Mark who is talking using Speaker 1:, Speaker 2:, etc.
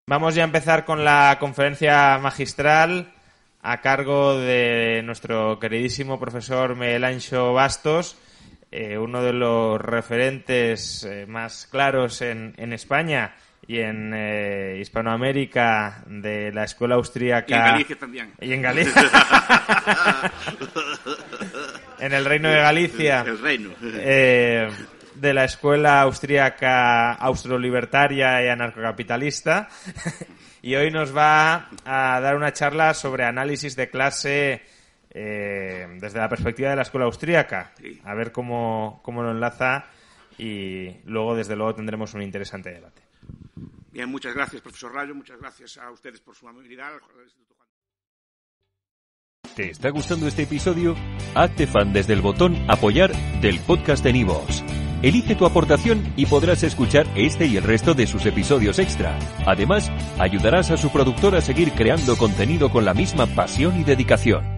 Speaker 1: Vamos ya a empezar con la conferencia magistral a cargo de nuestro queridísimo profesor Miguel Anxo Bastos, uno de los referentes más claros en España y en Hispanoamérica de la escuela austríaca.
Speaker 2: Y en Galicia también.
Speaker 1: Y en Galicia. En el Reino de Galicia.
Speaker 2: El reino.
Speaker 1: De la escuela austríaca austrolibertaria y anarcocapitalista. Y hoy nos va a dar una charla sobre análisis de clase desde la perspectiva de la escuela austríaca.
Speaker 2: Sí. A
Speaker 1: ver cómo lo enlaza y luego, desde luego, tendremos un interesante debate.
Speaker 2: Bien, muchas gracias, profesor Rayo. Muchas gracias a ustedes por su amabilidad.
Speaker 3: ¿Te está gustando este episodio? Hazte fan desde el botón Apoyar del podcast de Nivos. Elige tu aportación y podrás escuchar este y el resto de sus episodios extra. Además, ayudarás a su productor a seguir creando contenido con la misma pasión y dedicación.